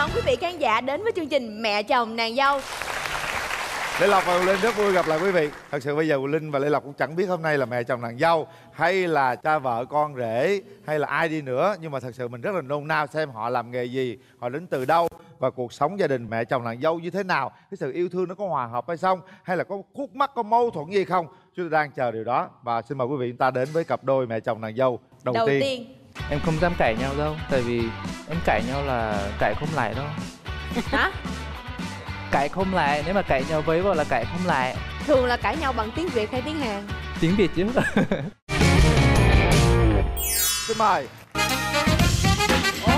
đón quý vị khán giả đến với chương trình Mẹ chồng nàng dâu. Lê Lộc và Quyền Linh rất vui gặp lại quý vị. Thật sự bây giờ Quyền Linh và Lê Lộc cũng chẳng biết hôm nay là mẹ chồng nàng dâu hay là cha vợ con rể hay là ai đi nữa, nhưng mà thật sự mình rất là nôn nao xem họ làm nghề gì, họ đến từ đâu và cuộc sống gia đình mẹ chồng nàng dâu như thế nào, cái sự yêu thương nó có hòa hợp hay không, hay là có khúc mắc, có mâu thuẫn gì không. Chúng tôi đang chờ điều đó và xin mời quý vị chúng ta đến với cặp đôi mẹ chồng nàng dâu đầu tiên. Em không dám cãi nhau đâu, tại vì em cãi nhau là cãi không lại đâu. Hả? Cãi không lại, nếu mà cãi nhau với vợ là cãi không lại. Thường là cãi nhau bằng tiếng Việt hay tiếng Hàn? Tiếng Việt chứ. Xin mời. Ủa?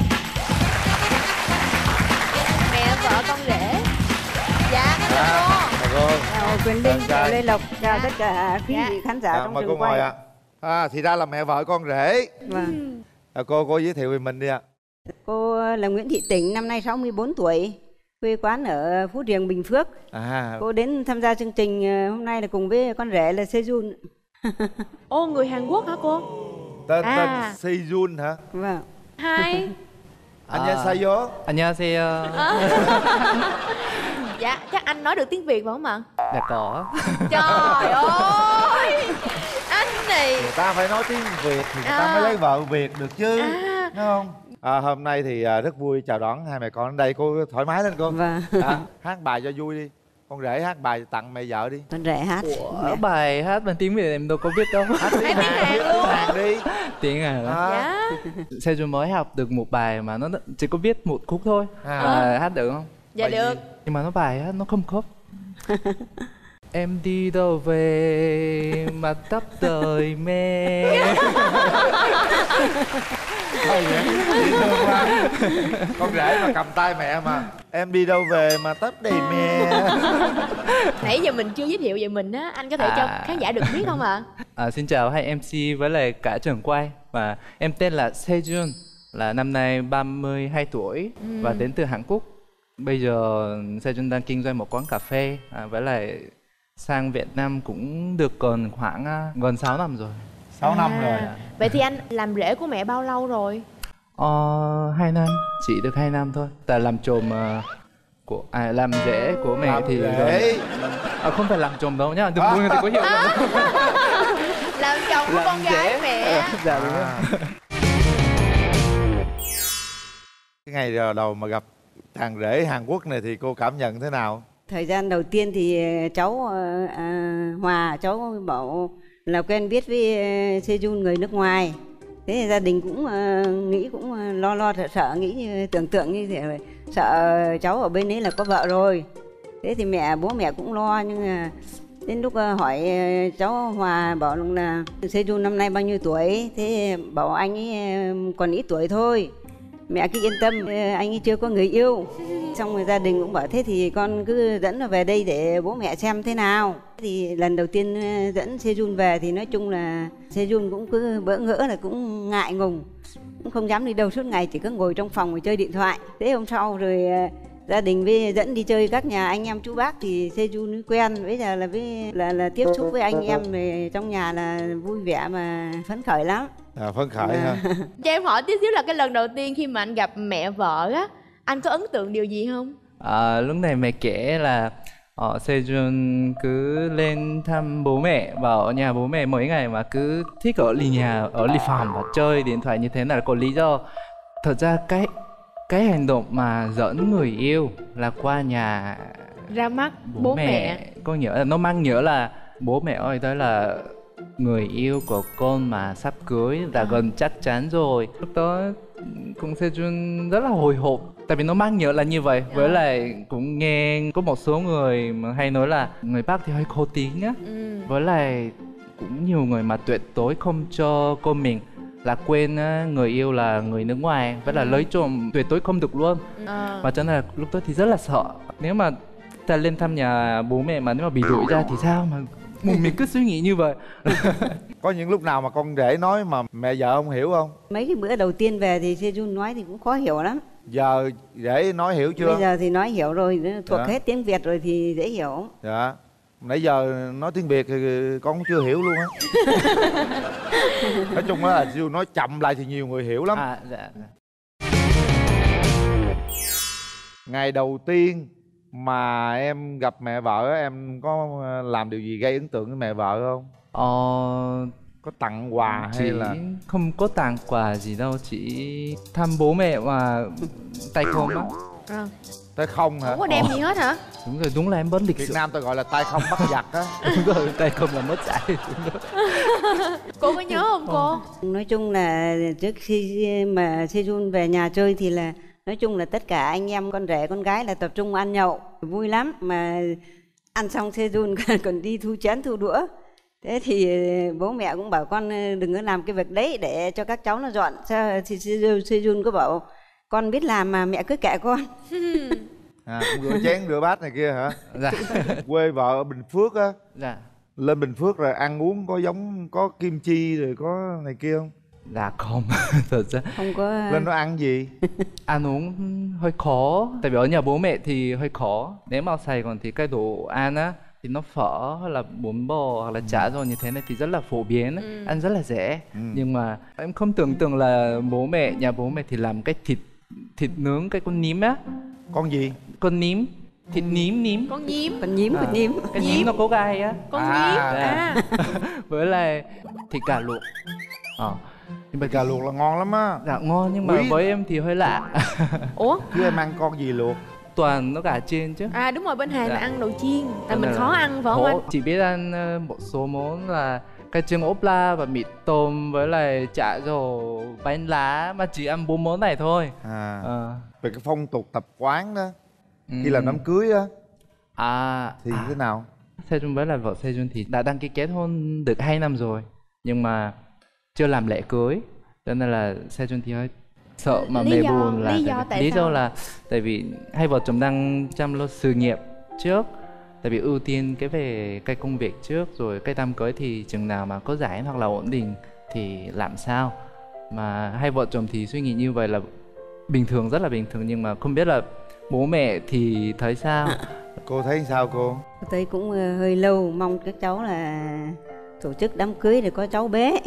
Mẹ vợ con rể. Dạ, chào cô. Chào Quyền Linh, chào Lê Lộc, chào tất cả quý vị khán giả trong mời trường cô ngồi quay. ạ. Thì ra là mẹ vợ con rể. Vâng. Cô giới thiệu về mình đi ạ. Cô là Nguyễn Thị Tỉnh, năm nay 64 tuổi, quê quán ở Phú Riềng, Bình Phước. Cô đến tham gia chương trình hôm nay là cùng với con rể là Sejun. Ô, người Hàn Quốc hả cô? Tên Sejun hả? Vâng. Hai. 안녕하세요. 안녕하세요. Dạ, chắc anh nói được tiếng Việt phải không ạ? Dạ có. Trời ơi, anh này. Người ta phải nói tiếng Việt thì người ta mới lấy vợ Việt được chứ, đúng không? Hôm nay thì rất vui chào đón hai mẹ con đến đây. Cô thoải mái lên cô. Vâng. Hát bài cho vui đi. Con rể hát bài tặng mẹ vợ đi. Con rể hát. Ủa, bài hát bằng tiếng Việt em đâu có biết đâu. Hát tiếng Hàn luôn. Hàn đi. Tiếng Hàn đó. Dạ. Sejun mới học được một bài mà nó chỉ có biết một khúc thôi. Hát được không? Dạ bài được. Gì? Nhưng mà bài hát nó không khớp. Em đi đâu về mà tóc đời mê. Thôi vậy, dễ thương quá. Con rể mà cầm tay mẹ mà em đi đâu về mà tóc đầy mè. Nãy giờ mình chưa giới thiệu về mình á, anh có thể cho khán giả được biết không ạ? Xin chào hai MC với lại cả trường quay. Và em tên là Sejun, là năm nay 32 tuổi và đến từ Hàn Quốc. Bây giờ Sejun đang kinh doanh một quán cà phê, với lại sang Việt Nam cũng được còn khoảng gần 6 năm rồi. 6 năm rồi. Vậy thì anh làm rể của mẹ bao lâu rồi? 2 năm, chỉ được 2 năm thôi. Tại làm chồng làm rể của mẹ làm thì rể. Không phải làm chồng đâu nhá, đừng buồn thì có hiểu lầm. Làm chồng của con gái mẹ. Dạ đúng rồi. Cái ngày đầu mà gặp thằng rể Hàn Quốc này thì cô cảm nhận thế nào? Thời gian đầu tiên thì cháu Hòa, cháu bảo là quen biết với Sejun người nước ngoài. Thế thì gia đình cũng nghĩ cũng lo sợ, nghĩ như tưởng tượng như thế, sợ cháu ở bên ấy là có vợ rồi. Thế thì bố mẹ cũng lo, nhưng mà đến lúc hỏi cháu Hòa bảo là Sejun năm nay bao nhiêu tuổi, thế bảo anh ấy còn ít tuổi thôi. Mẹ cứ yên tâm, anh ấy chưa có người yêu. Xong rồi gia đình cũng bảo thế thì con cứ dẫn nó về đây để bố mẹ xem thế nào. Thì lần đầu tiên dẫn Sejun về thì nói chung là Sejun cũng cứ bỡ ngỡ, là cũng ngại ngùng, cũng không dám đi đâu, suốt ngày chỉ có ngồi trong phòng và chơi điện thoại. Thế hôm sau rồi gia đình với dẫn đi chơi các nhà anh em chú bác thì Sejun quen, bây giờ là tiếp xúc với anh em về trong nhà là vui vẻ mà phấn khởi lắm. Phấn khởi ha. Cho em hỏi tí xíu là cái lần đầu tiên khi mà anh gặp mẹ vợ á, anh có ấn tượng điều gì không? Lúc này mẹ kể là Sejun cứ lên thăm bố mẹ, vào ở nhà bố mẹ mỗi ngày mà cứ thích ở nhà, ở phòng và chơi điện thoại như thế là có lý do. Thật ra cái hành động mà dẫn người yêu là qua nhà Ra mắt bố mẹ. Có nghĩa là nó mang nghĩa là bố mẹ ơi, đó là người yêu của con mà sắp cưới, đã gần chắc chắn rồi. Lúc đó cũng Sejun rất là hồi hộp, tại vì nó mang nghĩa là như vậy. Với lại cũng nghe có một số người mà hay nói là người Bắc thì hơi khó tính á. Với lại cũng nhiều người mà tuyệt đối không cho con mình là quên người yêu là người nước ngoài, với là lấy chồng tuyệt đối không được luôn. Và cho nên là lúc đó thì rất là sợ, nếu mà ta lên thăm nhà bố mẹ mà nếu mà bị đuổi ra thì sao, mà mình cứ suy nghĩ như vậy. Có những lúc nào mà con rể nói mà mẹ vợ không hiểu không? Mấy cái bữa đầu tiên về thì Sejun nói thì cũng khó hiểu lắm. Giờ rể nói hiểu chưa? Bây giờ thì nói hiểu rồi, thuộc hết tiếng Việt rồi thì dễ hiểu. Dạ. Nãy giờ nói tiếng Việt thì con cũng chưa hiểu luôn á. Nói chung là Sejun nói chậm lại thì nhiều người hiểu lắm. Dạ. Ngày đầu tiên mà em gặp mẹ vợ á, em có làm điều gì gây ấn tượng với mẹ vợ không? Có tặng quà hay chỉ là không có tặng quà gì đâu, chỉ thăm bố mẹ mà tay không á. À, tay không hả? không có đem gì hết hả? Đúng rồi, đúng là em vẫn lịch Việt sự. Nam ta gọi là tay không bắt giặc á. Đúng rồi, tay không là mất giải. Đúng rồi. Cô có nhớ không cô? Nói chung là trước khi mà Sejun về nhà chơi thì là nói chung là tất cả anh em con rể con gái là tập trung ăn nhậu vui lắm, mà ăn xong Sejun còn đi thu chén thu đũa. Thế thì bố mẹ cũng bảo con đừng có làm cái việc đấy để cho các cháu nó dọn. Sao thì Sejun có bảo con biết làm mà mẹ cứ kệ con. Cũng rửa chén rửa bát này kia hả? Dạ. Quê vợ ở Bình Phước á, Dạ. lên Bình Phước rồi ăn uống có giống có kim chi rồi có này kia không? Dạ không. Thật ra Không có. Lên nó ăn gì? ăn uống hơi khó, tại vì ở nhà bố mẹ thì hơi khó. Nếu mà ở Sài Gòn thì cái đồ ăn á thì nó phở hay là bún bò hoặc là chả giò như thế này thì rất là phổ biến, ăn rất là rẻ. Nhưng mà em không tưởng tượng là nhà bố mẹ thì làm cái thịt nướng cái con nhím á. Con gì? Con nhím, thịt nhím. Con nhím. Con nhím. Cái nhím nó có gai á. Con À. nhím. Dạ. với lại thịt gà luộc. Nhưng mà Gà luộc là ngon lắm á. dạ ngon, nhưng mà Quý. với em thì hơi lạ. Ủa? Chứ em ăn con gì luộc? Toàn nó gà chiên chứ. À đúng rồi, bên Hàn Dạ. là ăn đồ chiên. Tại Cho mình nên khó là ăn phải không khó. anh? Chỉ biết ăn một số món là cải trứng ốp la và mì tôm với lại chả giò bánh lá, mà chỉ ăn 4 món này thôi. Về cái phong tục tập quán đó, khi làm đám cưới á thì thế nào? Sejun với lại vợ Sejun thì đã đăng ký kết hôn được 2 năm rồi, nhưng mà chưa làm lễ cưới, cho nên là Sejun thì hơi sợ mà Lý mẹ do- buồn là lý do tại lý sao? do là tại vì hai vợ chồng đang chăm lo sự nghiệp trước, tại vì ưu tiên về cái công việc trước, rồi cái đám cưới thì chừng nào mà có giải hoặc là ổn định thì làm sao. Mà hai vợ chồng thì suy nghĩ như vậy là bình thường, rất là bình thường, nhưng mà không biết là bố mẹ thì thấy sao. Cô thấy sao cô? Tôi cũng hơi lâu, mong các cháu là tổ chức đám cưới để có cháu bé.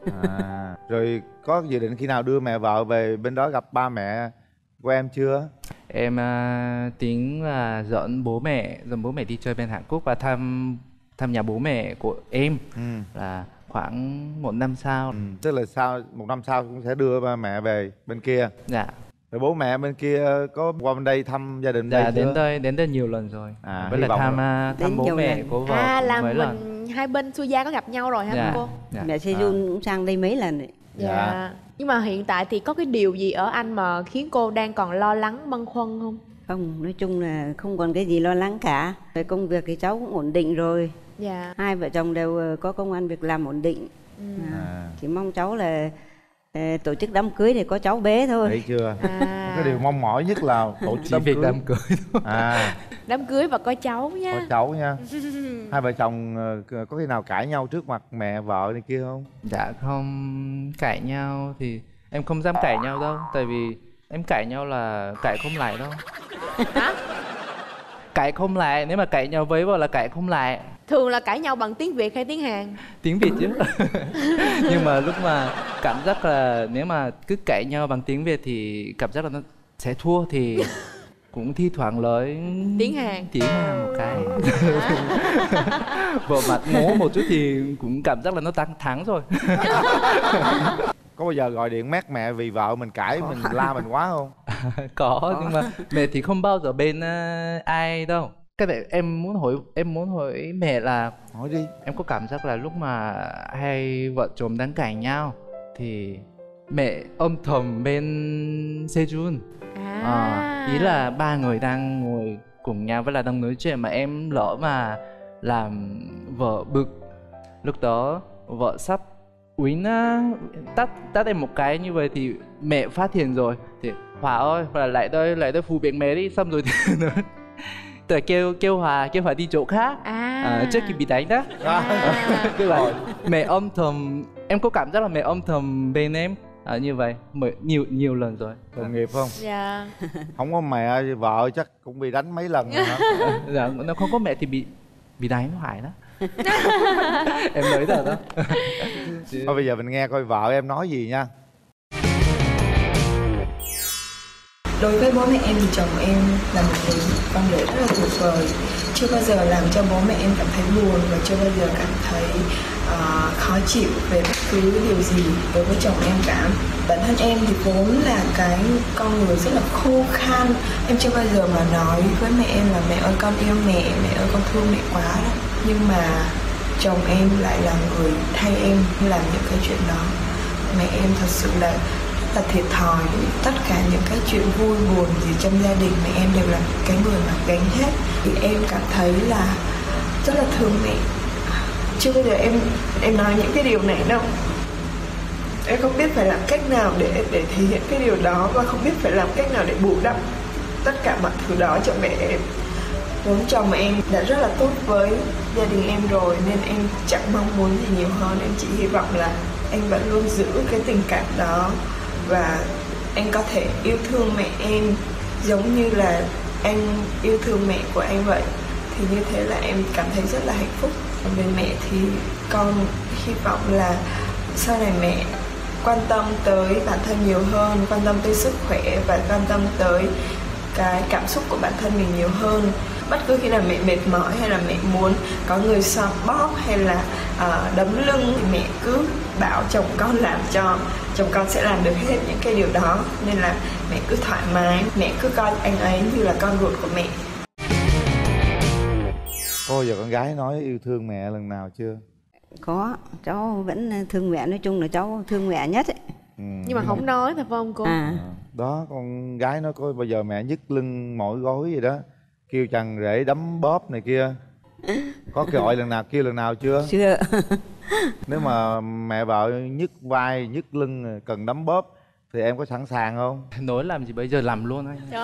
Rồi có dự định khi nào đưa mẹ vợ về bên đó gặp ba mẹ của em chưa? Em tính là dẫn bố mẹ đi chơi bên Hàn Quốc và thăm nhà bố mẹ của em là khoảng 1 năm sau. Tức là sau 1 năm sau cũng sẽ đưa ba mẹ về bên kia. Dạ. Rồi bố mẹ bên kia có qua bên đây thăm gia đình Dạ, đây chưa? đến đây nhiều lần rồi. Với hy lại vọng thăm Đến bố nhiều mẹ lần. của vợ là mấy mình lần. hai bên Su Gia có gặp nhau rồi hả Dạ. cô? Dạ. Mẹ Sejun cũng sang đây mấy lần đấy. Dạ. Nhưng mà hiện tại thì có cái điều gì ở anh mà khiến cô đang còn lo lắng băn khoăn không? Không, nói chung là không còn cái gì lo lắng cả. Về công việc thì cháu cũng ổn định rồi. Dạ. Hai vợ chồng đều có công ăn việc làm ổn định. Chỉ mong cháu là tổ chức đám cưới để có cháu bé thôi. Thấy chưa? Cái điều mong mỏi nhất là tổ chức Chỉ đám việc cưới. đám cưới thôi. Đám cưới và có cháu nha. Có cháu nha. Hai vợ chồng có khi nào cãi nhau trước mặt mẹ vợ này kia không? Dạ không cãi nhau thì em không dám cãi nhau đâu, tại vì em cãi nhau là cãi không lại đâu. Hả? Cãi không lại, nếu mà cãi nhau với vợ là cãi không lại. Thường là cãi nhau bằng tiếng Việt hay tiếng Hàn? Tiếng Việt chứ. Nhưng mà lúc mà cảm giác là nếu mà cứ cãi nhau bằng tiếng Việt thì cảm giác là nó sẽ thua, thì cũng thi thoảng nói Tiếng Hàn một cái. Vợ mặt ngố một chút thì cũng cảm giác là nó thắng rồi. Có bao giờ gọi điện mét mẹ vì vợ mình cãi mình la mình quá không? Có, nhưng mà mẹ thì không bao giờ bên ai đâu. Cái này em muốn hỏi mẹ là Hỏi đi. em có cảm giác là lúc mà hai vợ chồng đang cãi nhau thì mẹ âm thầm bên Sejun. Ý là ba người đang ngồi cùng nhau với là đang nói chuyện mà em lỡ mà làm vợ bực. Lúc đó vợ sắp uýnh tắt em một cái như vậy thì mẹ phát hiện rồi, thì Hòa ơi, Hòa lại đây phụ việc mẹ đi, xong rồi thì rồi kêu Hòa đi chỗ khác trước khi bị đánh đó. Tức là mẹ âm thầm, em có cảm giác là mẹ âm thầm bên em như vậy nhiều lần rồi. Đồng nghiệp không? Dạ. Không có mẹ vợ chắc cũng bị đánh mấy lần rồi hả? Dạ, nó không có mẹ thì bị đánh hoài đó. Em nói thật đó. Thôi bây giờ mình nghe coi vợ em nói gì nha. Đối với bố mẹ em thì chồng em là một người con rể rất là tuyệt vời. Chưa bao giờ làm cho bố mẹ em cảm thấy buồn và chưa bao giờ cảm thấy khó chịu về bất cứ điều gì đối với chồng em cả. Bản thân em thì vốn là cái con người rất là khô khan. Em chưa bao giờ mà nói với mẹ em là mẹ ơi con yêu mẹ, mẹ ơi con thương mẹ quá đó. Nhưng mà chồng em lại là người thay em làm những cái chuyện đó. Mẹ em thật sự là thiệt thòi. Tất cả những cái chuyện vui buồn gì trong gia đình mẹ em đều là cái người mà gánh hết. Thì em cảm thấy là rất là thương mẹ. Chưa bao giờ em nói những cái điều này đâu. Em không biết phải làm cách nào để thể hiện cái điều đó, và không biết phải làm cách nào để bù đắp tất cả mọi thứ đó cho mẹ em. Vốn chồng em đã rất là tốt với gia đình em rồi, nên em chẳng mong muốn gì nhiều hơn. Em chỉ hy vọng là anh vẫn luôn giữ cái tình cảm đó, và anh có thể yêu thương mẹ em giống như là anh yêu thương mẹ của anh vậy. Thì như thế là em cảm thấy rất là hạnh phúc. Về mẹ thì con hy vọng là sau này mẹ quan tâm tới bản thân nhiều hơn, quan tâm tới sức khỏe và quan tâm tới cái cảm xúc của bản thân mình nhiều hơn. Bất cứ khi nào mẹ mệt mỏi hay là mẹ muốn có người xoa bóp hay là đấm lưng thì mẹ cứ bảo chồng con làm cho. Chồng con sẽ làm được hết những cái điều đó. Nên là mẹ cứ thoải mái, mẹ cứ coi anh ấy như là con ruột của mẹ. Cô giờ con gái nói yêu thương mẹ lần nào chưa? Có, cháu vẫn thương mẹ, nói chung là cháu thương mẹ nhất ấy. Nhưng mà không nói thôi phải không cô? Đó, con gái nói có bao giờ mẹ nhức lưng mỏi gối gì đó kêu chàng rể đấm bóp này kia, có gọi lần nào kêu lần nào chưa? Chưa. Nếu mà mẹ vợ nhức vai nhức lưng cần đấm bóp thì em có sẵn sàng không? Nói làm gì bây giờ làm luôn anh. Trời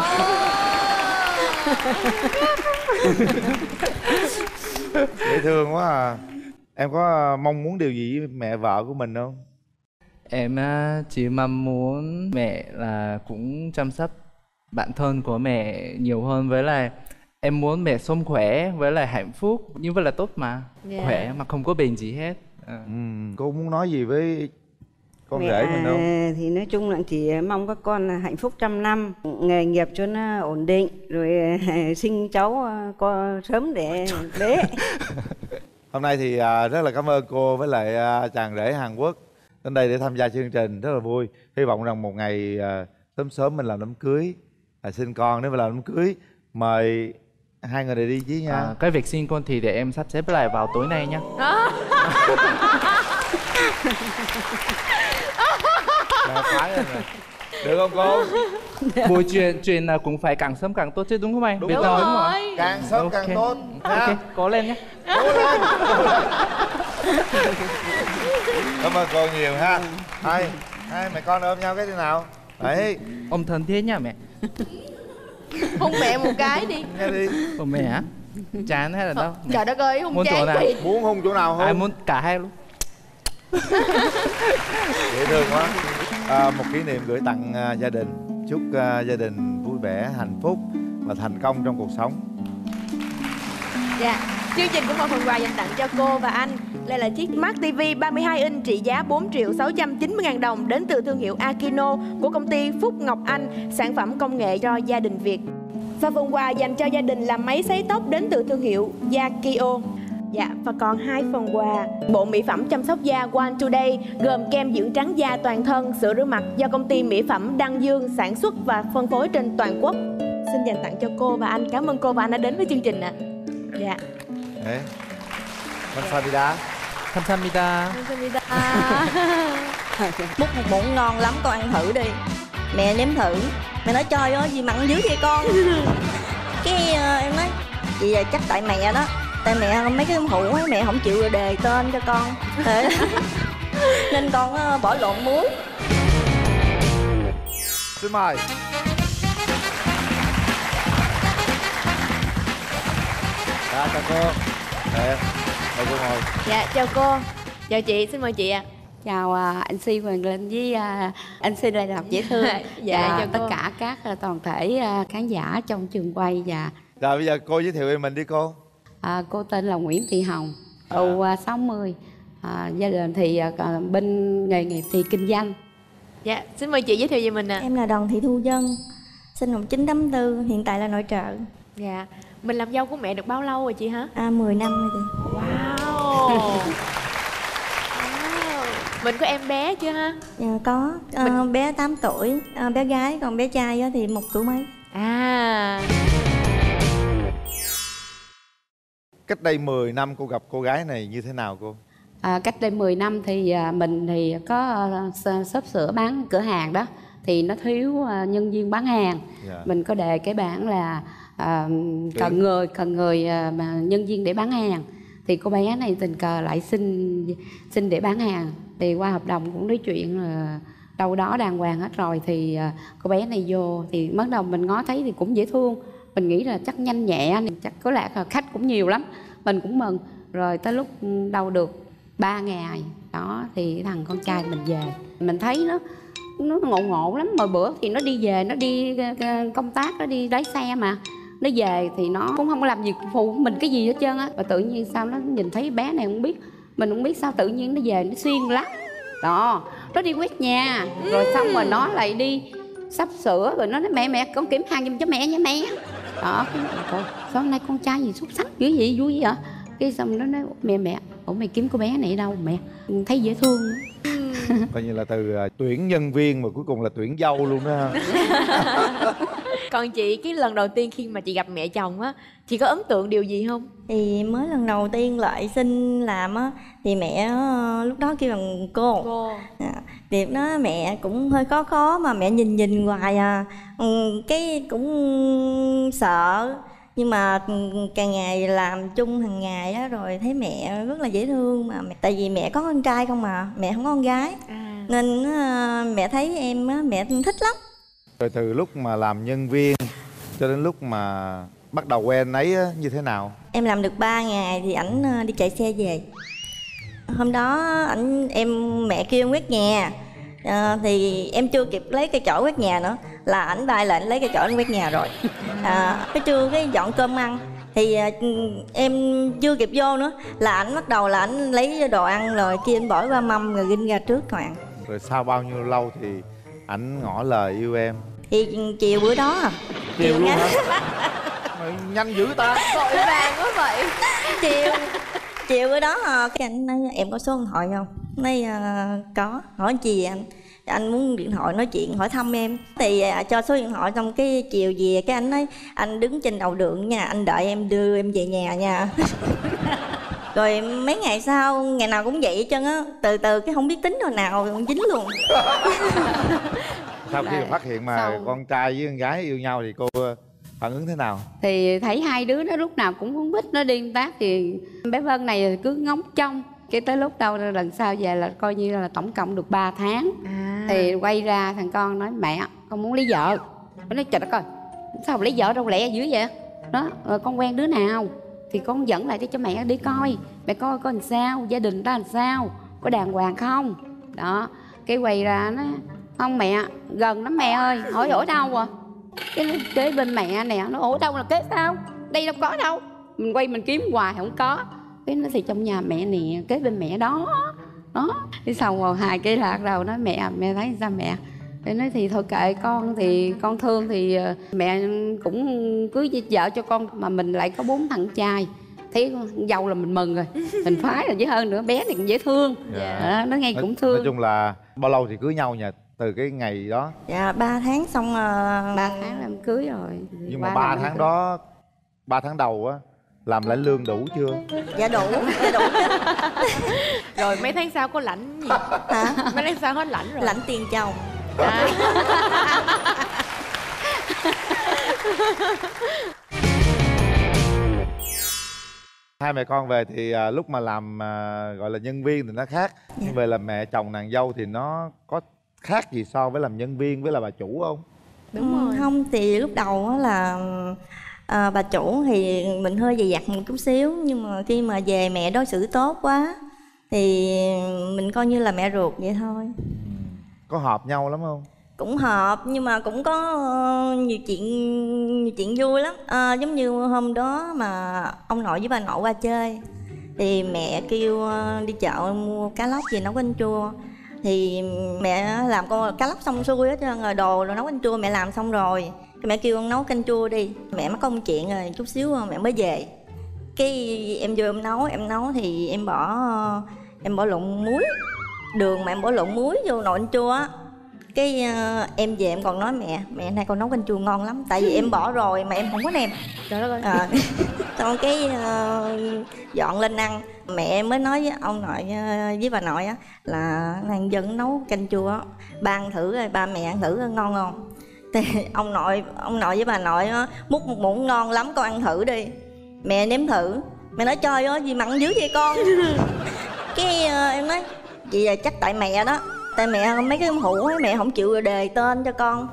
ơi. Dễ thương quá à. Em có mong muốn điều gì với mẹ vợ của mình không? Em chỉ mong muốn mẹ là cũng chăm sóc bản thân của mẹ nhiều hơn, với lại em muốn mẹ sống khỏe với lại hạnh phúc, như vậy là tốt mà. Khỏe mà không có bệnh gì hết. Cô muốn nói gì với con mẹ rể mình không? thì nói chung là chỉ mong các con là hạnh phúc trăm năm, nghề nghiệp cho nó ổn định, rồi sinh cháu có sớm để bế. Hôm nay thì rất là cảm ơn cô với lại chàng rể Hàn Quốc đến đây để tham gia chương trình, rất là vui. Hy vọng rằng một ngày sớm sớm mình làm đám cưới, sinh con. Nếu mà làm đám cưới mời hai người này đi chứ nha. Cái việc sinh con thì để em sắp xếp lại vào tối nay nhá. Được không cô? Mọi chuyện là cũng phải càng sớm càng tốt chứ, đúng không anh? Đúng Biết rồi. rồi. Càng sớm càng tốt. Ok, cố lên nhé. Cảm ơn cô nhiều ha. Hai mẹ con ôm nhau cái thế nào? Đấy. Ôm thân thiết nha mẹ. Hôn mẹ một cái đi. Nghe đi. Ôm mẹ hả? Chán hay là đâu? Trời đất ơi, hôn Muốn chỗ chán nào? gì. Muốn hôn chỗ nào hôn? Ai muốn cả hai luôn. Dễ thương quá. Một kỷ niệm gửi tặng gia đình. Chúc gia đình vui vẻ, hạnh phúc và thành công trong cuộc sống. Dạ, chương trình cũng một phần quà dành tặng cho cô và anh. Đây là chiếc Smart TV 32 inch trị giá 4.690.000 đồng đến từ thương hiệu Akino của công ty Phúc Ngọc Anh, sản phẩm công nghệ cho gia đình Việt. Và phần quà dành cho gia đình là máy sấy tóc đến từ thương hiệu Yakio. Dạ, và còn 2 phần quà. Bộ mỹ phẩm chăm sóc da One Today gồm kem dưỡng trắng da toàn thân, sữa rửa mặt do công ty mỹ phẩm Đăng Dương sản xuất và phân phối trên toàn quốc. Xin dành tặng cho cô và anh. Cảm ơn cô và anh đã đến với chương trình ạ. Dạ. Đấy. Kamsahamnida. Kamsahamnida. Múc một muỗng ngon lắm, con ăn thử đi. Mẹ nếm thử. Mẹ nói trời ơi gì mặn dữ vậy con. Cái em nói chị chắc tại mẹ đó. Tại mẹ mấy cái hũ ấy mẹ không chịu đề tên cho con. Nên con bỏ lộn muối. Xin mời. Dạ, chào cô. Mời cô ngồi. Dạ, chào cô. Chào chị, xin mời chị ạ. Chào anh Si Hoàng Linh với anh Si Lê Lộc dễ thương. Dạ, chào tất cô. cả các toàn thể khán giả trong trường quay. Và Rồi bây giờ cô giới thiệu về mình đi cô. cô tên là Nguyễn Thị Hồng, U 60. Gia đình thì bên nghề nghiệp thì kinh doanh. Dạ, xin mời chị giới thiệu về mình ạ. Em là Đoàn Thị Thu Dân, Sinh 1984, hiện tại là nội trợ. Dạ. Mình làm dâu của mẹ được bao lâu rồi chị hả? 10 năm rồi chị. Wow. Wow. Mình có em bé chưa ha? Dạ, có. Bé 8 tuổi, bé gái, còn bé trai thì 1 tuổi mấy. Cách đây 10 năm cô gặp cô gái này như thế nào cô? Cách đây 10 năm thì mình thì có shop sửa bán cửa hàng đó, thì nó thiếu nhân viên bán hàng. Mình có đề cái bảng là cần người mà nhân viên để bán hàng, thì cô bé này tình cờ lại xin để bán hàng, thì qua hợp đồng cũng nói chuyện là đâu đó đàng hoàng hết rồi, thì cô bé này vô thì bắt đầu mình ngó thấy thì cũng dễ thương, mình nghĩ là chắc nhanh nhẹ, chắc có lẽ là khách cũng nhiều lắm, mình cũng mừng. Rồi tới lúc đâu được 3 ngày đó thì thằng con trai mình về, mình thấy nó ngộ lắm. Mỗi bữa thì nó đi về, nó đi công tác, nó đi lái xe mà nó về thì nó cũng không có làm việc phụ mình cái gì hết trơn á. Và tự nhiên sao nó nhìn thấy bé này không biết, mình không biết sao tự nhiên nó về nó xuyên lắm đó, nó đi quét nhà rồi xong rồi nó lại đi sắp sửa, rồi nó nói mẹ con kiểm hàng giùm cho mẹ nha mẹ đó. Sao hôm nay con trai gì xuất sắc dữ vậy, vui vậy? Cái xong nó nói mẹ ủa mày kiếm cô bé này ở đâu mẹ, thấy dễ thương. Coi như là từ tuyển nhân viên mà cuối cùng là tuyển dâu luôn đó. Còn chị, cái lần đầu tiên khi mà chị gặp mẹ chồng á, chị có ấn tượng điều gì không? Thì mới lần đầu tiên lại xin làm á, thì mẹ lúc đó kêu bằng cô. Việc đó mẹ cũng hơi khó mà mẹ nhìn hoài cái cũng sợ. Nhưng mà càng ngày làm chung hàng ngày á, rồi thấy mẹ rất là dễ thương mà. Tại vì mẹ có con trai không mà, mẹ không có con gái. Nên mẹ thấy em á, mẹ thích lắm. Rồi từ lúc mà làm nhân viên cho đến lúc mà bắt đầu quen ấy á, như thế nào? Em làm được 3 ngày thì ảnh đi chạy xe về. Hôm đó mẹ kêu em quét nhà, thì em chưa kịp lấy cây chổi quét nhà nữa là ảnh bay lại lấy cây chổi quét nhà rồi. Cái trưa cái dọn cơm ăn thì em chưa kịp vô nữa là ảnh bắt đầu là ảnh lấy đồ ăn rồi kia anh bỏ qua mâm rồi ginh ra trước rồi ăn. Rồi sau bao nhiêu lâu thì ảnh ngỏ lời yêu em? Thì chiều bữa đó Chiều luôn hả? Mày nhanh dữ ta. Vội vàng quá vậy. Chiều bữa đó cái anh nói em có số điện thoại không? Nói có. Hỏi chi vậy anh muốn điện thoại nói chuyện hỏi thăm em. Thì cho số điện thoại, xong cái chiều về cái anh nói anh đứng trên đầu đường nha, anh đợi em đưa em về nhà nha. Rồi mấy ngày sau ngày nào cũng vậy hết trơn á, từ cái không biết tính hồi nào còn dính luôn. Sau khi phát hiện mà con trai với con gái yêu nhau thì cô phản ứng thế nào? Thì thấy hai đứa nó lúc nào cũng không biết nó đi công tác, thì bé Vân này cứ ngóng trông. Cái tới lúc đâu lần sau về là coi như là tổng cộng được 3 tháng. Thì quay ra thằng con nói mẹ con muốn lấy vợ. Nó nói trời đất ơi, sao lấy vợ đâu lẹ dữ vậy đó, con quen đứa nào thì con dẫn lại cho mẹ đi coi, mẹ coi làm sao, gia đình ta làm sao, có đàng hoàng không đó. Cái quay ra nó không mẹ gần lắm mẹ ơi, hỏi ở đâu à, cái nó kế bên mẹ nè, nó ở đâu là kế sao, đây đâu có đâu. Mình quay mình kiếm hoài không có, cái nó thì trong nhà mẹ nè, kế bên mẹ đó đó. Cái xong rồi hai cái lạc đầu nói mẹ thấy sao mẹ, để nói thì thôi kệ con, thì con thương thì mẹ cũng cưới vợ cho con, mà mình lại có 4 thằng trai, thấy dâu là mình mừng rồi, mình phái rồi chứ hơn nữa, bé này cũng dễ thương. Nó nghe cũng thương. Nói chung là bao lâu thì cưới nhau nhỉ? Từ cái ngày đó? Dạ 3 tháng xong 3 tháng làm cưới rồi. Nhưng mà 3 tháng đó, 3 tháng đầu á làm lãnh lương đủ chưa? Dạ đủ. Rồi mấy tháng sau có lãnh gì? Hả? Mấy tháng sau hết lãnh rồi. Lãnh tiền chồng. Hai mẹ con về thì lúc mà làm gọi là nhân viên thì nó khác. Nhưng về làm mẹ chồng nàng dâu thì nó có khác gì so với làm nhân viên với là bà chủ không? Đúng rồi. Không, thì lúc đầu á là bà chủ thì mình hơi dè dặt một chút xíu, nhưng mà khi mà về mẹ đối xử tốt quá thì mình coi như là mẹ ruột vậy thôi. Có hợp nhau lắm không? Cũng hợp, nhưng mà cũng có nhiều chuyện vui lắm. Giống như hôm đó mà ông nội với bà nội qua chơi thì mẹ kêu đi chợ mua cá lóc về nấu canh chua. Thì mẹ làm con cá lóc xong xuôi hết trơn rồi, đồ rồi nấu canh chua mẹ làm xong rồi, Mẹ kêu con nấu canh chua đi, mẹ mắc công chuyện rồi chút xíu mẹ mới về. Cái em vô em nấu thì em bỏ lộn muối đường, mà em bỏ lộn muối vô nồi canh chua á. Cái em về em còn nói mẹ nay con nấu canh chua ngon lắm, tại vì em bỏ rồi mà em không có nêm. Trời đất ơi. Xong cái dọn lên ăn, mẹ em mới nói với ông nội với bà nội á là nàng dân nấu canh chua á, ba ăn thử rồi, ba mẹ ăn thử ngon không. Thì ông nội với bà nội á múc một muỗng ngon lắm, con ăn thử đi. Mẹ nếm thử, mẹ nói trời ơi gì mặn dữ vậy con. Cái em nói vậy là chắc tại mẹ đó, tại mẹ mấy cái hũ ấy, mẹ không chịu đề tên cho con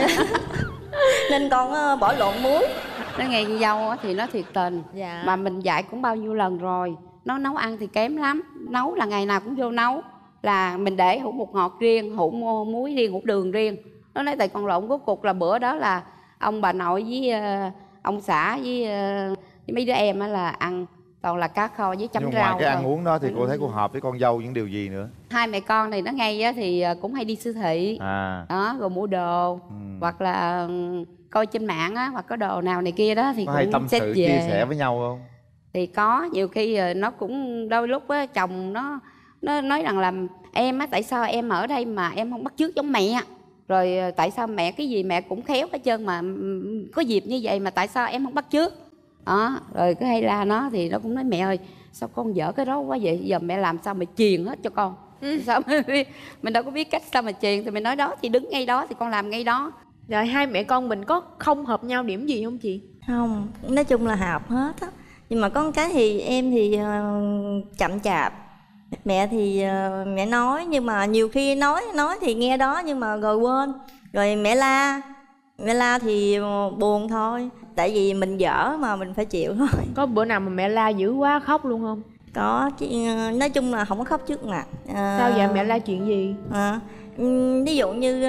nên con bỏ lộn muối. Nó nghe con dâu thì nó thiệt tình. Dạ. Mà mình dạy cũng bao nhiêu lần rồi. Nó nấu ăn thì kém lắm. Nấu là ngày nào cũng vô nấu, là mình để hũ bột ngọt riêng, hũ muối riêng, hũ đường riêng. Nó nói tại con lộn cuối cùng là bữa đó là ông bà nội với ông xã với mấy đứa em á là ăn toàn là cá kho với chấm nhưng rau. ngoài cái ăn uống đó thì cô thấy cô hợp với con dâu những điều gì nữa? Hai mẹ con này nó ngay á thì cũng hay đi siêu thị đó, rồi mua đồ hoặc là coi trên mạng á, hoặc có đồ nào này kia đó thì có cũng hay tâm xách sự về. chia sẻ với nhau không? Thì có, nhiều khi nó cũng đôi lúc á chồng nó nói rằng là em á tại sao em ở đây mà em không bắt chước giống mẹ, rồi tại sao mẹ cái gì mẹ cũng khéo hết trơn mà có dịp như vậy mà tại sao em không bắt chước đó. Rồi cái hay la nó thì nó cũng nói mẹ ơi sao con dở cái đó quá vậy, giờ mẹ làm sao mà truyền hết cho con. Sao mình đâu có biết cách sao mà truyền, thì mình nói đó thì đứng ngay đó thì con làm ngay đó. Rồi hai mẹ con mình có không hợp nhau điểm gì không chị? Không, nói chung là hợp hết á. Nhưng mà có một cái thì em thì chậm chạp. Mẹ thì mẹ nói, nhưng mà nhiều khi nói thì nghe đó nhưng mà rồi quên. Rồi mẹ la thì buồn thôi. Tại vì mình dở mà mình phải chịu thôi. Có bữa nào mà mẹ la dữ quá khóc luôn không? Có, nói chung là không có khóc trước mặt. Sao vậy, mẹ la chuyện gì? Ví dụ như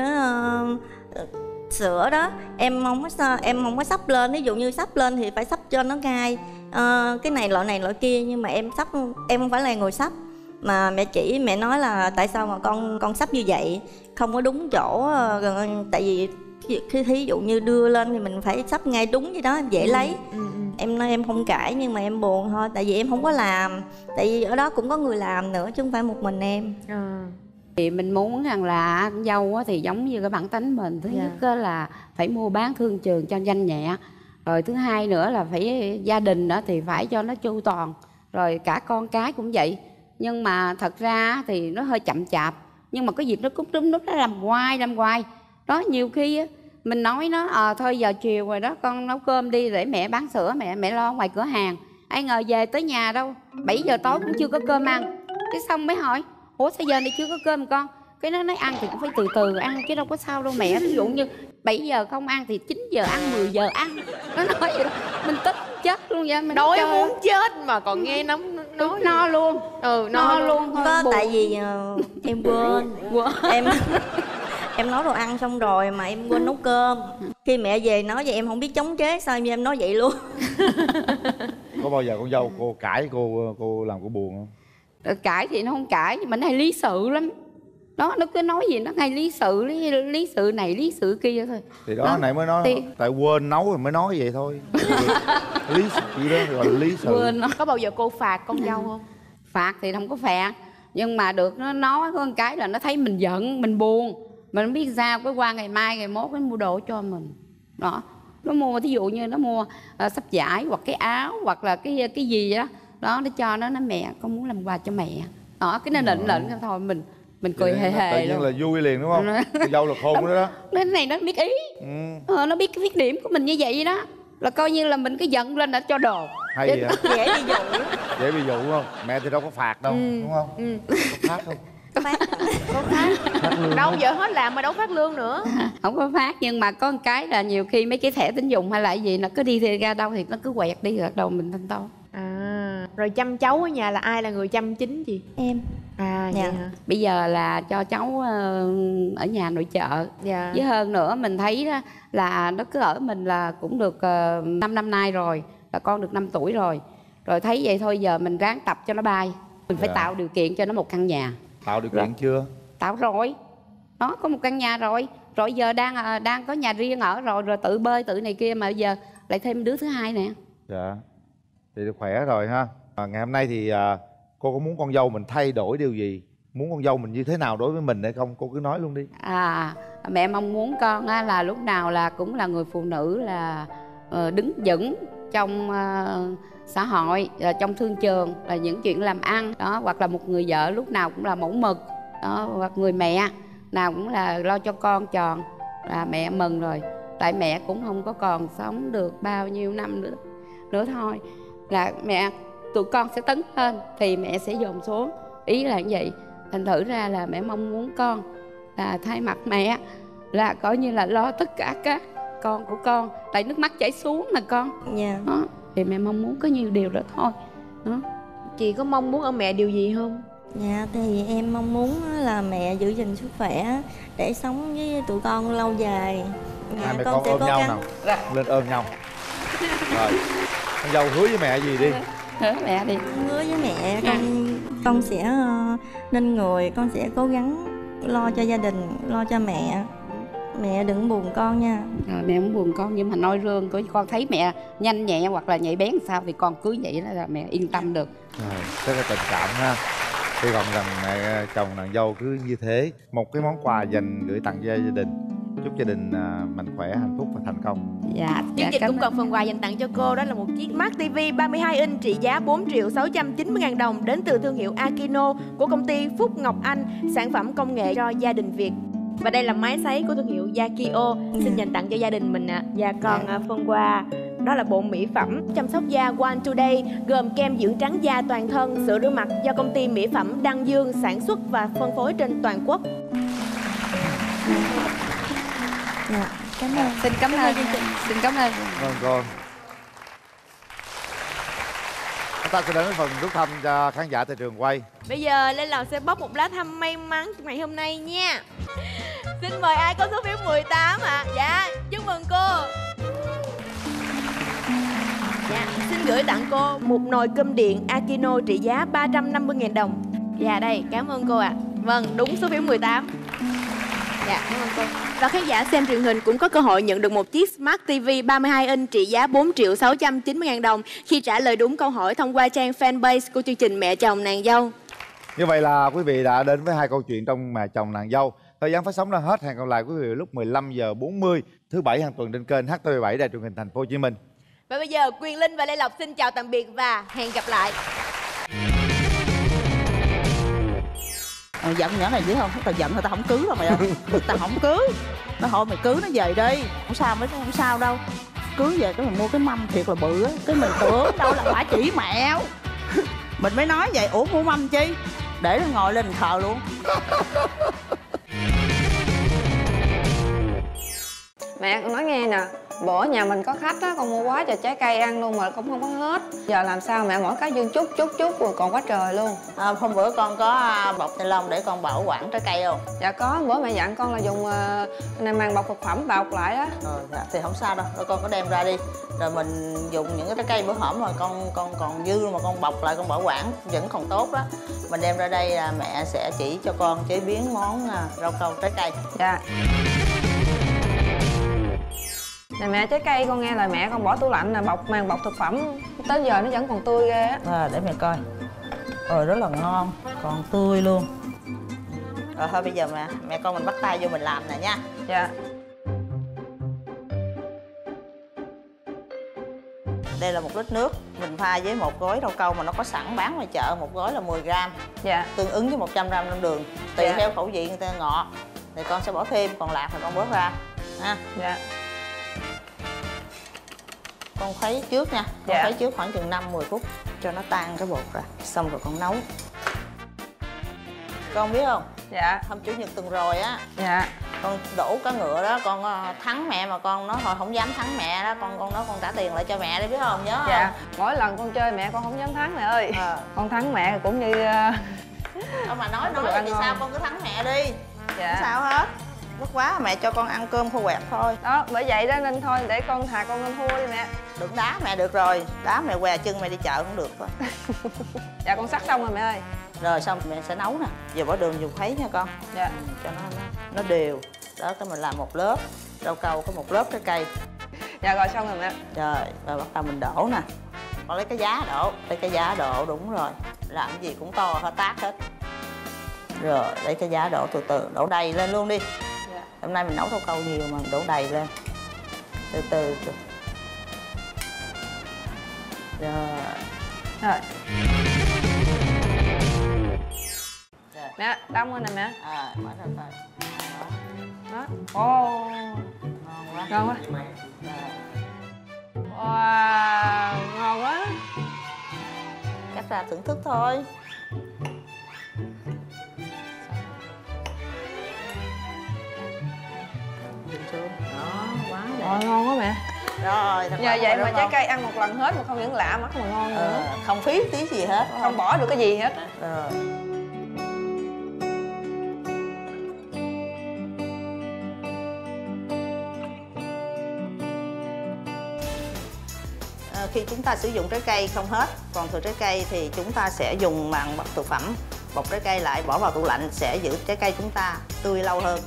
sữa đó em không có sắp lên, ví dụ như sắp lên thì phải sắp cho nó ngay cái này loại kia, nhưng mà em không phải là người sắp, mà mẹ chỉ mẹ nói là tại sao mà con sắp như vậy không có đúng chỗ. Tại vì khi thí dụ như đưa lên thì mình phải sắp ngay đúng vậy đó, dễ lấy. Em nói em không cãi nhưng mà em buồn thôi, tại vì em không có làm, tại vì ở đó cũng có người làm nữa chứ không phải một mình em. Thì mình muốn rằng là con dâu thì giống như cái bản tính mình, thứ nhất là phải mua bán thương trường cho nhanh nhẹ, rồi thứ hai nữa là phải gia đình đó thì phải cho nó chu toàn, rồi cả con cái cũng vậy. Nhưng mà thật ra thì nó hơi chậm chạp, nhưng mà có dịp nó cúp trúng nút nó làm hoài đó. Nhiều khi mình nói nó thôi giờ chiều rồi đó, con nấu cơm đi để mẹ bán sữa, mẹ lo ngoài cửa hàng. Ai ngờ về tới nhà đâu 7 giờ tối cũng chưa có cơm ăn. Cái xong mới hỏi ủa sao giờ này chưa có cơm con? Cái nó nói ăn thì cũng phải từ từ ăn chứ đâu có sao đâu mẹ. Ví dụ như 7 giờ không ăn thì 9 giờ ăn, 10 giờ ăn. Nó nói vậy đó. Mình tức chết luôn vậy. Mình đói muốn chết mà còn nghe nó nói no luôn. No luôn. Có tại vì em quên em nấu đồ ăn xong rồi mà em quên nấu cơm. Khi mẹ về nói vậy em không biết chống chế sao em nói vậy luôn. Có bao giờ con dâu cô cãi cô làm cô buồn không? Cãi thì nó không cãi, nhưng mà nó hay lý sự lắm. Đó, nó cứ nói gì nó hay lý sự này, lý sự kia thôi. Thì đó nãy mới nói thì... tại quên nấu rồi mới nói vậy thôi. Lý sự đó gọi là lý sự. Quên. Có bao giờ cô phạt con dâu không? Phạt thì không có phạt, nhưng mà được nó nói có một cái là nó thấy mình giận, mình buồn, mình không biết sao, cái qua ngày mai ngày mốt nó mua đồ cho mình. Đó, nó mua thí dụ như nó mua sắp vải hoặc cái áo hoặc là cái gì đó. Đó, nó cho nó nói mẹ con muốn làm quà cho mẹ. Đó, cái nó lệnh thôi mình cười hề hề tự nhiên là vui liền đúng không? Con dâu là khôn đó. Cái này nó biết ý. Nó biết cái khuyết điểm của mình như vậy đó, là coi như là mình cái giận lên đã cho đồ. Hay vậy? Dễ bị dụ. Dễ bị dụ không? Mẹ thì đâu có phạt đâu, đúng không? Có phát không? Có phát. Đâu giờ hết làm mà đâu phát lương nữa. Không có phát, nhưng mà có một cái là nhiều khi mấy cái thẻ tín dụng hay là gì nó cứ đi ra đâu thì nó cứ quẹt đi rồi đầu mình thanh toán. Rồi chăm cháu ở nhà là ai là người chăm chính chị? Em. Vậy hả? Bây giờ là cho cháu ở nhà nội trợ. Với hơn nữa mình thấy đó là nó cứ ở mình là cũng được 5 năm nay rồi, là con được 5 tuổi rồi. Rồi thấy vậy thôi giờ mình ráng tập cho nó bay. Mình phải tạo điều kiện cho nó một căn nhà. Tạo điều kiện chưa? Tạo rồi. Nó có một căn nhà rồi. Rồi giờ đang có nhà riêng ở rồi tự bơi tự này kia, mà giờ lại thêm đứa thứ hai nè. Dạ. Thì khỏe rồi ha. Ngày hôm nay thì cô có muốn con dâu mình thay đổi điều gì? Muốn con dâu mình như thế nào đối với mình hay không? Cô cứ nói luôn đi. Mẹ mong muốn con là lúc nào là cũng là người phụ nữ là đứng vững trong xã hội, trong thương trường, là những chuyện làm ăn đó, hoặc là một người vợ lúc nào cũng là mẫu mực đó, hoặc người mẹ nào cũng là lo cho con tròn, là mẹ mừng rồi. Tại mẹ cũng không có còn sống được bao nhiêu năm nữa thôi, là tụi con sẽ tấn lên thì mẹ sẽ dồn xuống, ý là như vậy. Thành thử ra là mẹ mong muốn con là thay mặt mẹ là coi như là lo tất cả các con của con, tại nước mắt chảy xuống là con. Dạ. Đó, thì mẹ mong muốn có nhiều điều đó thôi. Đó. Chị có mong muốn ở mẹ điều gì không? Dạ thì em mong muốn là mẹ giữ gìn sức khỏe để sống với tụi con lâu dài. Hai mẹ con ôm nhau nào. Lên ôm nhau. Rồi, con dâu hứa với mẹ gì đi? Hứa mẹ đi. Hứa với mẹ con sẽ nên người, con sẽ cố gắng lo cho gia đình, lo cho mẹ. Mẹ đừng buồn con nha. Mẹ không buồn con, nhưng mà noi rương của con thấy mẹ nhanh nhẹ hoặc là nhạy bén sao thì con cứ vậy đó là mẹ yên tâm được. Rất là tình cảm ha. Hy vọng rằng mẹ chồng nàng dâu cứ như thế. Một cái món quà dành gửi tặng cho gia đình. Chúc gia đình mạnh khỏe, hạnh phúc và thành công. Dạ, chương trình cũng còn phần quà dành tặng cho cô, đó là một chiếc Smart TV 32 inch trị giá 4.690.000 đồng đến từ thương hiệu Akino của công ty Phúc Ngọc Anh, sản phẩm công nghệ cho gia đình Việt. Và đây là máy sấy của thương hiệu Yakio, xin dành tặng cho gia đình mình ạ. Và còn phần quà đó là bộ mỹ phẩm chăm sóc da One Today, gồm kem dưỡng trắng da toàn thân, sữa rửa mặt do công ty mỹ phẩm Đăng Dương sản xuất và phân phối trên toàn quốc. Dạ, cảm ơn. Xin cảm ơn chương trình. Xin cảm ơn. Vâng con. Chúng ta sẽ đến với phần rút thăm cho khán giả tại trường quay. Bây giờ Lê Lộc sẽ bóc một lá thăm may mắn trong ngày hôm nay nha. Xin mời ai có số phiếu 18 ạ? Dạ, chúc mừng cô. Dạ, xin gửi tặng cô một nồi cơm điện Akino trị giá 350.000 đồng. Dạ đây, cảm ơn cô ạ. Vâng, đúng số phiếu 18. Dạ, cảm ơn cô. Và khán giả xem truyền hình cũng có cơ hội nhận được một chiếc Smart TV 32 inch trị giá 4.690.000 đồng khi trả lời đúng câu hỏi thông qua trang fanpage của chương trình Mẹ chồng nàng dâu. Như vậy là quý vị đã đến với hai câu chuyện trong Mẹ chồng nàng dâu. Thời gian phát sóng đã hết. Hẹn gặp lại quý vị lúc 15h40 thứ Bảy hàng tuần trên kênh HTV7 Đài truyền hình Thành phố Hồ Chí Minh. Và bây giờ Quyền Linh và Lê Lộc xin chào tạm biệt và hẹn gặp lại. Giận nhỏ này dữ không? Tao giận tao không cưới đâu mày ơi. Tao không cưới. Nó thôi mày cưới nó về đi. Không sao mấy không sao đâu. Cưới về cái mình mua cái mâm thiệt là bự á. Cái mình tưởng đâu là bả chỉ mẹo. Mình mới nói vậy. Ủa mua mâm chi? Để nó ngồi lên thờ luôn. Mẹ con nói nghe nè, bữa nhà mình có khách á, con mua quá trời trái cây ăn luôn mà cũng không có hết. Giờ làm sao mẹ, mỗi cái dương chút rồi còn quá trời luôn. Hôm bữa con có bọc ni lông để con bảo quản trái cây không? Dạ có, bữa mẹ dặn con là dùng màng bọc thực phẩm bọc lại á. Dạ, thì không sao đâu, rồi con có đem ra đi. Rồi mình dùng những cái trái cây bữa hổm mà con còn dư mà con bọc lại con bảo quản vẫn còn tốt đó. Mình đem ra đây là mẹ sẽ chỉ cho con chế biến món rau câu trái cây. Dạ. Nè mẹ, trái cây con nghe lời mẹ, con bỏ tủ lạnh là màng bọc thực phẩm tới giờ nó vẫn còn tươi ghê á. Để mẹ coi. Rất là ngon, còn tươi luôn. Rồi thôi bây giờ mẹ con mình bắt tay vô mình làm nè nha. Dạ. Đây là 1 lít nước, mình pha với 1 gói rau câu mà nó có sẵn bán ngoài chợ, 1 gói là 10 gram. Dạ. Tương ứng với 100 gram năm đường. Tùy theo khẩu vị người ta ngọt thì con sẽ bỏ thêm, còn lạc thì con bớt ra ha. Dạ. Con khuấy trước nha, con khuấy trước khoảng chừng 5-10 phút cho nó tan cái bột ra, xong rồi con nấu. Con biết không? Dạ. Hôm chủ nhật tuần rồi á. Dạ. Con đổ cá ngựa đó, con thắng mẹ mà con nói thôi không dám thắng mẹ đó, con nói con trả tiền lại cho mẹ đi, biết không? Nhớ không? Dạ. Mỗi lần con chơi mẹ con không dám thắng mẹ ơi. Con thắng mẹ cũng như Không mà nói thì sao con cứ thắng mẹ đi. Dạ. Không sao hết. Bất quá mẹ cho con ăn cơm khô quẹt thôi. Đó, bởi vậy đó nên thôi để con thà con nên thua đi mẹ. Đừng đá mẹ được rồi, đá mẹ què chân mẹ đi chợ cũng được thôi. Dạ con sắc xong rồi mẹ ơi. Rồi xong mẹ sẽ nấu nè. Giờ bỏ đường dùng khuấy nha con. Dạ. Cho nó đều. Đó, cái mình làm một lớp rau câu, có một lớp trái cây. Dạ rồi xong rồi mẹ. Rồi, rồi bắt đầu mình đổ nè. Con lấy cái giá đổ, lấy cái giá đổ, đúng rồi. Làm gì cũng to hết tác hết. Rồi, lấy cái giá đổ từ từ, đổ đầy lên luôn đi. Dạ. Hôm nay mình nấu rau câu nhiều mà mình đổ đầy lên. Từ từ. Rồi. Rồi. Mẹ, đông rồi nè mẹ. Mở ra coi. Đó. Ồ. Ngon quá. Ngon quá. Wow, ngon quá. Cắt ra thưởng thức thôi. Đó, quá đẹp. Rồi, ngon quá mẹ. Rồi, nhờ vậy mà trái cây ăn một lần hết mà không những lạ mắt mà ngon nữa. Không phí tí gì hết. Không bỏ được cái gì hết. Rồi. Khi chúng ta sử dụng trái cây không hết, còn thừa trái cây thì chúng ta sẽ dùng màng bọc thực phẩm bọc trái cây lại, bỏ vào tủ lạnh sẽ giữ trái cây chúng ta tươi lâu hơn.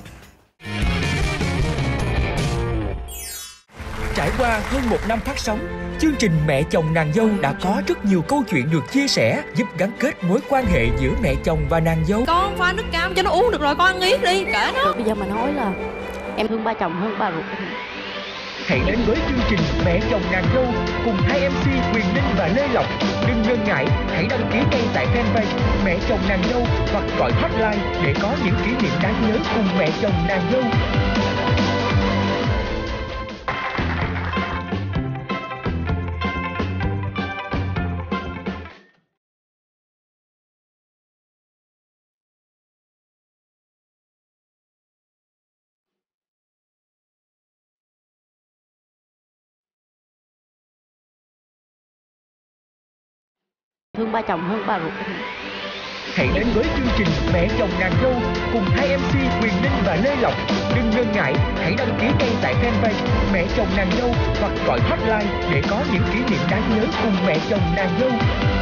Trải qua hơn 1 năm phát sóng, chương trình Mẹ chồng nàng dâu đã có rất nhiều câu chuyện được chia sẻ, giúp gắn kết mối quan hệ giữa mẹ chồng và nàng dâu. Con pha nước cam cho nó uống được rồi, con ăn ít đi, kệ nó. Rồi bây giờ mà nói là em thương ba chồng hơn ba ruột. Hãy đến với chương trình Mẹ chồng nàng dâu cùng hai MC Quyền Linh và Lê Lộc. Đừng ngần ngại, hãy đăng ký ngay tại fanpage Mẹ chồng nàng dâu hoặc gọi hotline để có những kỷ niệm đáng nhớ cùng mẹ chồng nàng dâu. Thương ba chồng hơn ba ruột. Hãy đến với chương trình Mẹ chồng nàng dâu cùng hai MC Quyền Linh và Lê Lộc. Đừng ngần ngại, hãy đăng ký ngay tại fanpage Mẹ chồng nàng dâu hoặc gọi hotline để có những kỷ niệm đáng nhớ cùng mẹ chồng nàng dâu.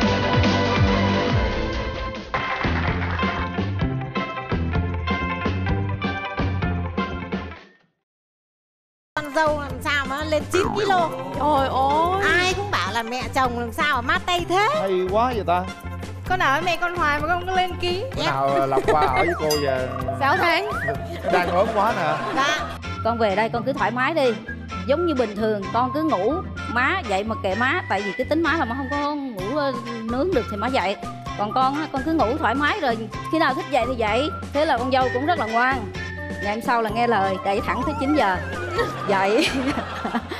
Con dâu làm sao mà lên 9 kg. Trời ơi, Ai cũng bảo là mẹ chồng làm sao mà mát tay thế. Hay quá vậy ta. con ở với mẹ con hoài mà con có lên ký. Bữa nào Lộc qua ở với cô về 6 tháng. đang ốm quá nè. Dạ. Con về đây con cứ thoải mái đi, giống như bình thường con cứ ngủ, má dậy mà kệ má, tại vì cái tính má là má không có ngủ nướng được thì má dậy. Còn con cứ ngủ thoải mái rồi khi nào thích dậy thì dậy. Thế là con dâu cũng rất là ngoan. Ngày hôm sau là nghe lời, dậy thẳng tới 9 giờ dậy.